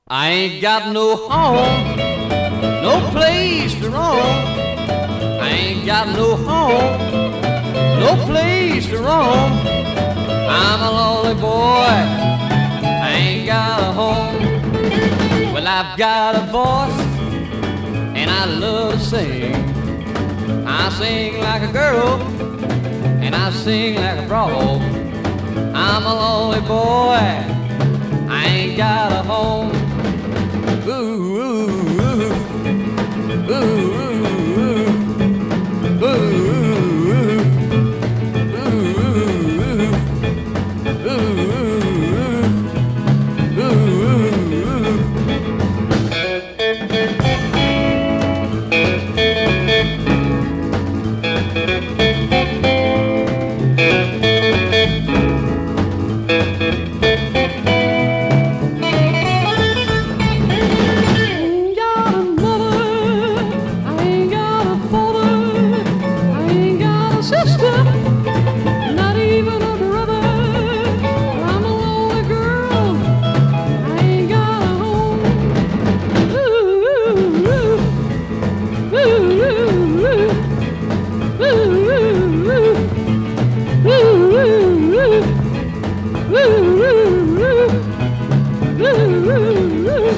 I ain't got no home, no place to roam. I ain't got no home, no place to roam. I'm a lonely boy, I ain't got a home. Well, I've got a voice, and I love to sing. I sing like a girl, and I sing like a broad. I'm a lonely boy, I ain't got a home. Ooh, ooh, ooh, ooh, ooh, not even a brother. I'm a lonely girl, I ain't got a home. Ooh, ooh, ooh, ooh, ooh, ooh, ooh, ooh, ooh, ooh.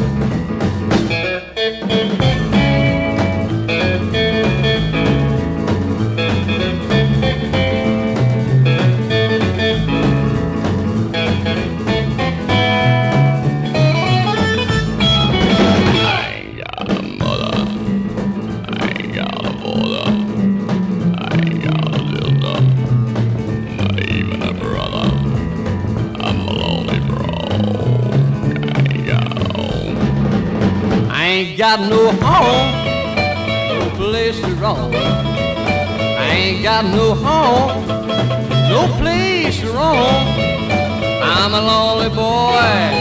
I ain't got no home, no place to roam. I ain't got no home, no place to roam. I'm a lonely boy,